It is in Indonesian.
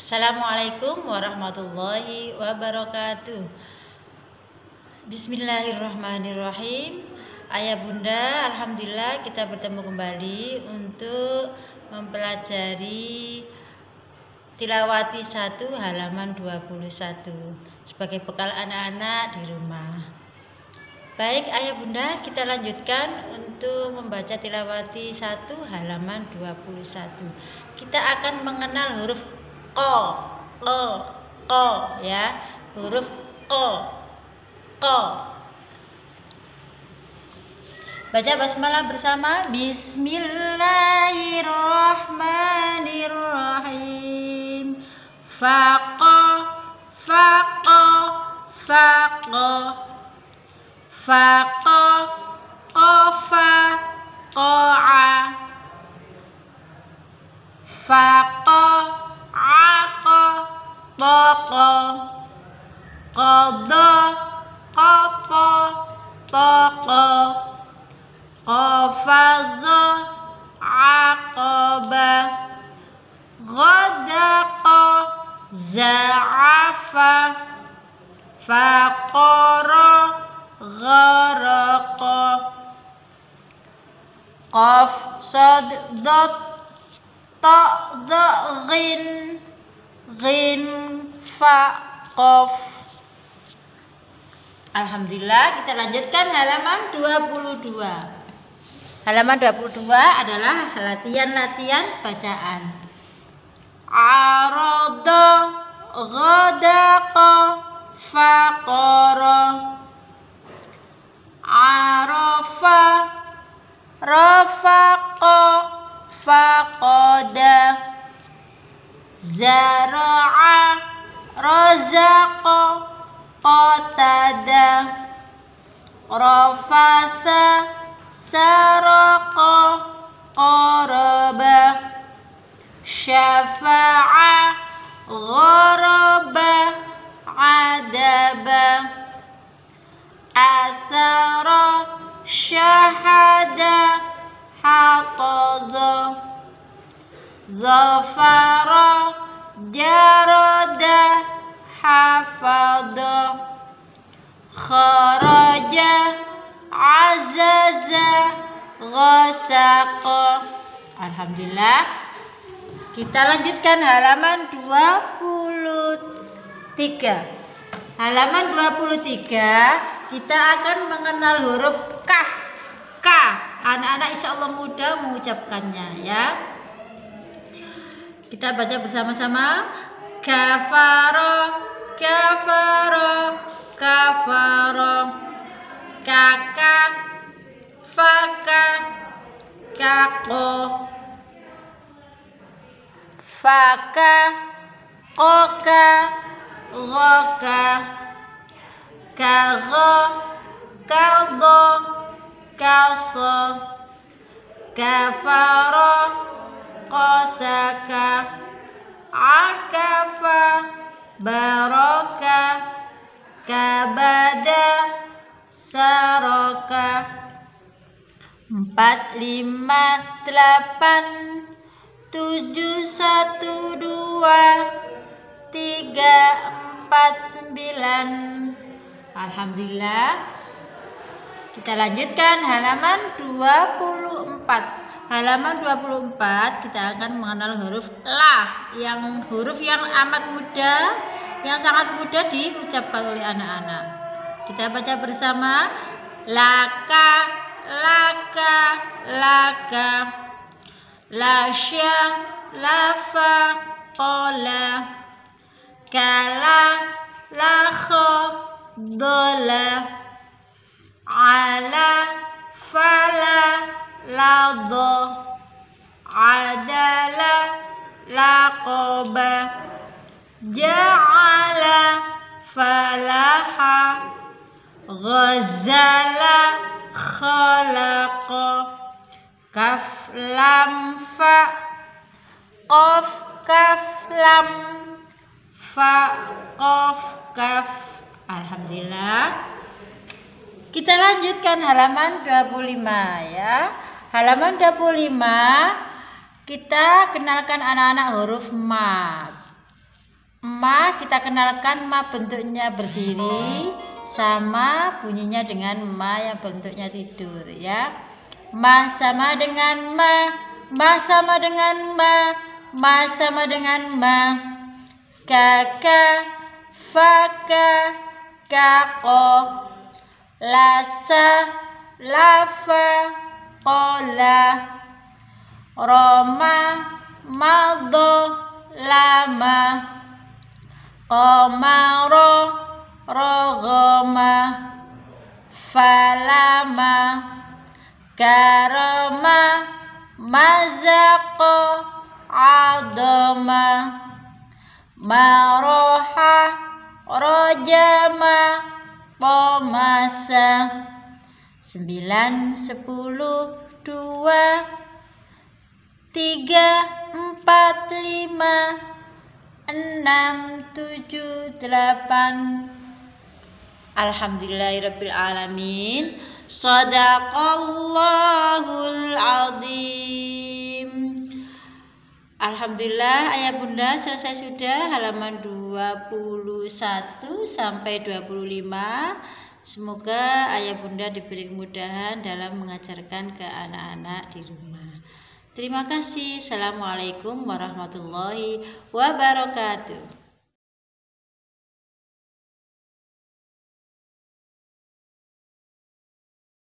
Assalamualaikum warahmatullahi wabarakatuh. Bismillahirrahmanirrahim. Ayah bunda, alhamdulillah kita bertemu kembali untuk mempelajari Tilawati 1 halaman 21 sebagai bekal anak-anak di rumah. Baik ayah bunda, kita lanjutkan untuk membaca Tilawati 1 halaman 21. Kita akan mengenal huruf ko ya, huruf ko. Baca basmalah bersama. Bismillahirrahmanirrahim. Faqa faqa faqa faqa qafa qa'a faqa aqa taqa qada qata taqa qafaza aqaba ghadaqa za'afa faqara gharaqa qaf sad dad ta dha ghin fa qaf. Alhamdulillah, kita lanjutkan halaman 22. Halaman 22 adalah latihan-latihan bacaan. Arada ghadaqa faqara arafa rafaqa faqada zara'a razaqa qatada rafasa saraqa qaraba syafa'a gharaba adaba athara syahada haqadha zafara jarada hafadha kharaja azaza ghasaqa. Alhamdulillah, kita lanjutkan halaman 23. Halaman 23 kita akan mengenal huruf kaf. Anak-anak insya Allah mudah mengucapkannya ya. Kita baca bersama-sama. Kafara kafara kafara kaka faka kako faka koka goka kago kaldo kalso kafara kosaka akafa baraka kabada saraka 4 5 8 7 1 2 3 4 9. Alhamdulillah, kita lanjutkan halaman 24. Halaman 24 kita akan mengenal huruf la, huruf yang amat mudah, yang sangat mudah diucapkan oleh anak-anak. Kita baca bersama. Laka laka laka lasya lafa qala kala lakha dola ala fala lado adala laqaba ja'ala falaha ghazala khalaqa kaf lam fa qaf kaf lam fa qaf kaf. Alhamdulillah, kita lanjutkan halaman 25 ya. Halaman 25 kita kenalkan anak-anak huruf mat. Ma, kita kenalkan ma bentuknya berdiri sama bunyinya dengan ma yang bentuknya tidur ya. Ma sama dengan ma sama dengan ma sama dengan ma. Kaka, faka, kako, lasa, lafa, kola, roma, mado, lama, komaro, rogoma, falama, karoma, mazako, adoma, maroha, rojama, pomasa. 9, 10, 2, 3, 4, 5, 6, 7, 8. Alhamdulillahirabbil alamin. Shadaqallahul azim. Alhamdulillah ayah bunda selesai sudah halaman 21 sampai 25. Semoga ayah bunda diberi kemudahan dalam mengajarkan ke anak-anak di rumah. Terima kasih. Assalamualaikum warahmatullahi wabarakatuh.